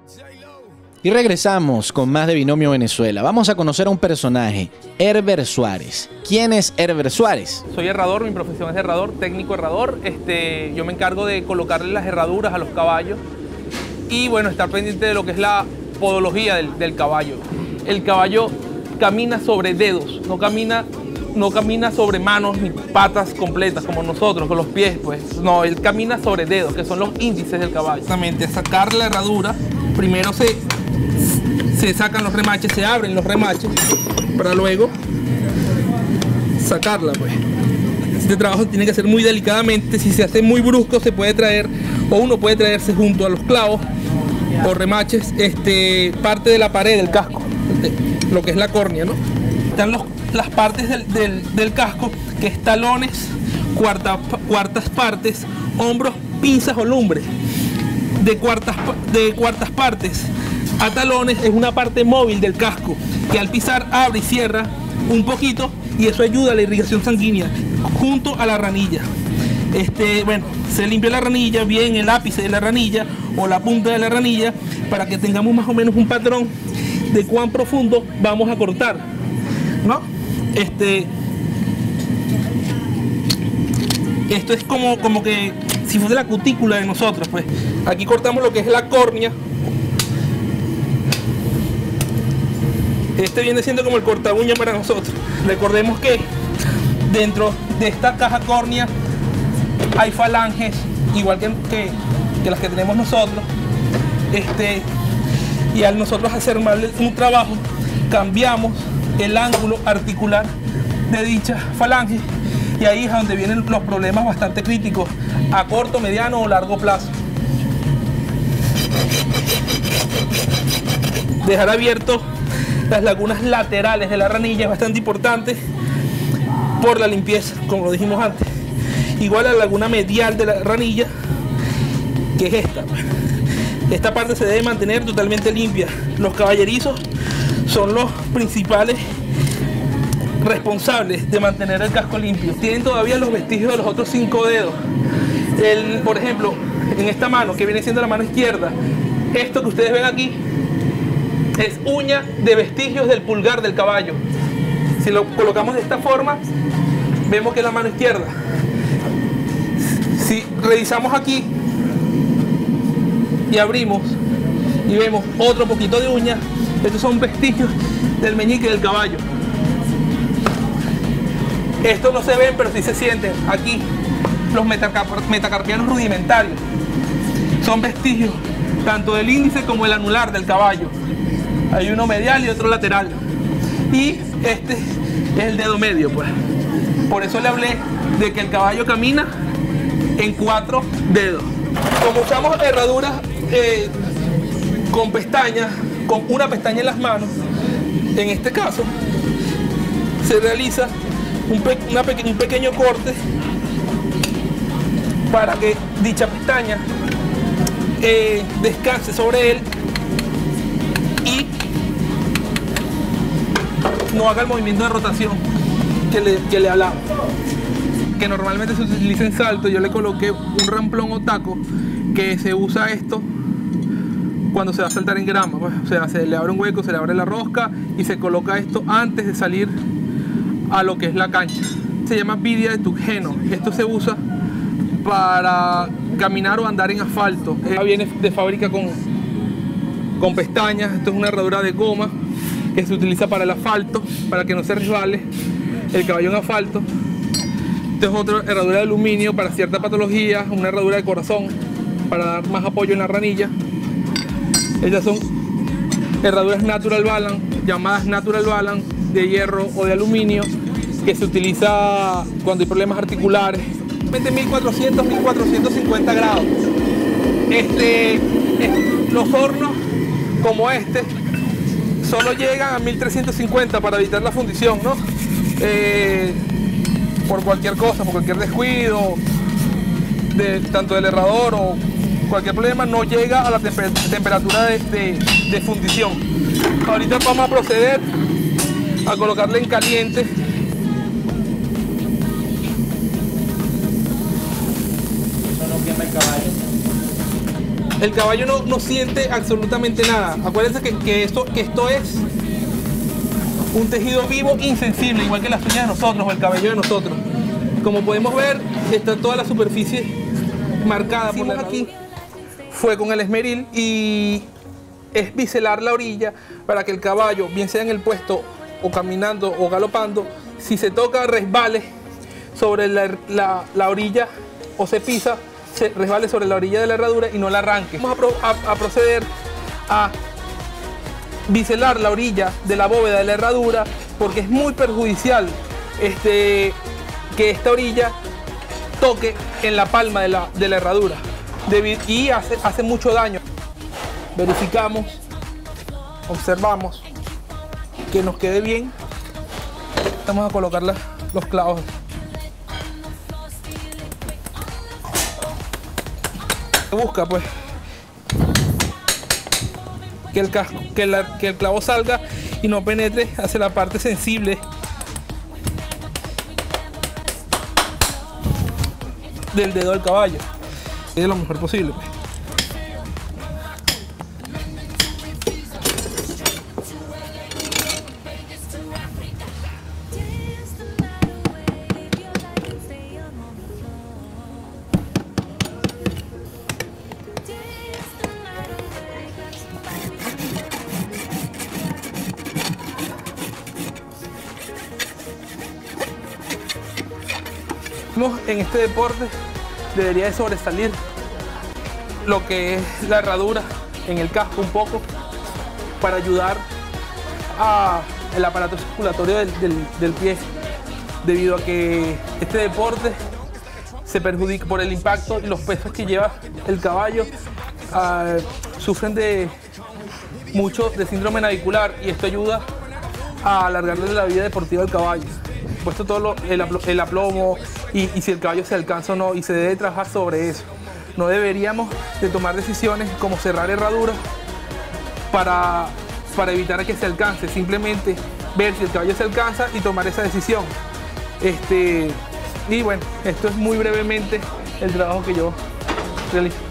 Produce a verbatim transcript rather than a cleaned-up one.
Y regresamos con más de Binomio Venezuela. Vamos a conocer a un personaje, Herbert Suárez. ¿Quién es Herbert Suárez? Soy herrador, mi profesión es herrador, técnico herrador. Este, yo me encargo de colocarle las herraduras a los caballos y bueno, estar pendiente de lo que es la podología del, del caballo. El caballo camina sobre dedos, no camina, no camina sobre manos ni patas completas como nosotros, con los pies, pues. No, él camina sobre dedos, que son los índices del caballo. Exactamente, sacar la herradura, primero se... se sacan los remaches, se abren los remaches para luego sacarla, pues. Este trabajo tiene que hacer muy delicadamente. Si se hace muy brusco se puede traer, o uno puede traerse junto a los clavos o remaches, este, parte de la pared del casco, lo que es la córnea, ¿no? Están los, las partes del, del, del casco, que es talones, cuarta, cuartas partes, hombros, pinzas o lumbres. De cuartas, de cuartas partes a talones es una parte móvil del casco que al pisar abre y cierra un poquito y eso ayuda a la irrigación sanguínea junto a la ranilla. Este, bueno, se limpia la ranilla, bien el ápice de la ranilla o la punta de la ranilla para que tengamos más o menos un patrón de cuán profundo vamos a cortar, ¿no? Este, esto es como, como que si fuese la cutícula de nosotros, pues. Aquí cortamos lo que es la córnea. Este viene siendo como el corta uña para nosotros. Recordemos que dentro de esta caja córnea hay falanges, igual que, que, que las que tenemos nosotros. Este, y al nosotros hacer mal un trabajo, cambiamos el ángulo articular de dicha falange. Y ahí es donde vienen los problemas bastante críticos a corto, mediano o largo plazo. Dejar abierto las lagunas laterales de la ranilla es bastante importante por la limpieza, como lo dijimos antes. Igual a la laguna medial de la ranilla, que es esta. Esta parte se debe mantener totalmente limpia. Los caballerizos son los principales responsables de mantener el casco limpio. Tienen todavía los vestigios de los otros cinco dedos. El, por ejemplo, en esta mano, que viene siendo la mano izquierda, esto que ustedes ven aquí es uña de vestigios del pulgar del caballo. Si lo colocamos de esta forma, vemos que es la mano izquierda. Si revisamos aquí y abrimos y vemos otro poquito de uña, estos son vestigios del meñique del caballo. Estos no se ven, pero sí se sienten. Aquí, los metacarpianos rudimentarios. Son vestigios tanto del índice como el anular del caballo. Hay uno medial y otro lateral. Y este es el dedo medio, pues. Por eso le hablé de que el caballo camina en cuatro dedos. Como usamos herraduras eh, con pestañas, con una pestaña en las manos, en este caso, se realiza Un, pe una pe un pequeño corte para que dicha pestaña eh, descanse sobre él y no haga el movimiento de rotación que le, que le hablaba. Que normalmente se utiliza en salto. Yo le coloqué un ramplón o taco que se usa esto cuando se va a saltar en grama, pues. O sea, se le abre un hueco, se le abre la rosca y se coloca esto antes de salir a lo que es la cancha. Se llama vidia de tujeno. Esto se usa para caminar o andar en asfalto. Esta viene de fábrica con, con pestañas. Esto es una herradura de goma que se utiliza para el asfalto, para que no se resbale el caballo en asfalto. Esta es otra herradura de aluminio para cierta patología, una herradura de corazón para dar más apoyo en la ranilla. Estas son herraduras Natural Balance, llamadas Natural Balance, de hierro o de aluminio, que se utiliza cuando hay problemas articulares. mil cuatrocientos, mil cuatrocientos cincuenta grados. Este, los hornos como este solo llegan a mil trescientos cincuenta para evitar la fundición, ¿no? Eh, por cualquier cosa, por cualquier descuido, de, tanto del herrador o cualquier problema, no llega a la temper temperatura de, de, de fundición. Ahorita vamos a proceder a colocarle en caliente. Eso no quema el caballo. el caballo no, no siente absolutamente nada. Acuérdense que, que, esto, que esto es un tejido vivo insensible, igual que las uñas de nosotros o el cabello de nosotros. Como podemos ver, está toda la superficie marcada por la aquí. Fue con el esmeril y es biselar la orilla para que el caballo, bien sea en el puesto o caminando o galopando, si se toca, resbale sobre la, la, la orilla o se pisa, se resbale sobre la orilla de la herradura y no la arranque. Vamos a, pro, a, a proceder a biselar la orilla de la bóveda de la herradura porque es muy perjudicial este, que esta orilla toque en la palma de la, de la herradura y hace, hace mucho daño. Verificamos, observamos que nos quede bien. Vamos a colocar la, los clavos. Busca pues que el, casco, que, la, que el clavo salga y no penetre hacia la parte sensible del dedo del caballo. Es lo mejor posible pues. En este deporte debería de sobresalir lo que es la herradura en el casco un poco para ayudar al aparato circulatorio del, del, del pie, debido a que este deporte se perjudica por el impacto y los pesos que lleva el caballo. Uh, sufren de mucho de síndrome navicular y esto ayuda a alargarle la vida deportiva del caballo. Puesto todo lo, el, el aplomo y, y si el caballo se alcanza o no, y se debe trabajar sobre eso. No deberíamos de tomar decisiones como cerrar herraduras para, para evitar que se alcance, simplemente ver si el caballo se alcanza y tomar esa decisión. Este, y bueno, esto es muy brevemente el trabajo que yo realizo.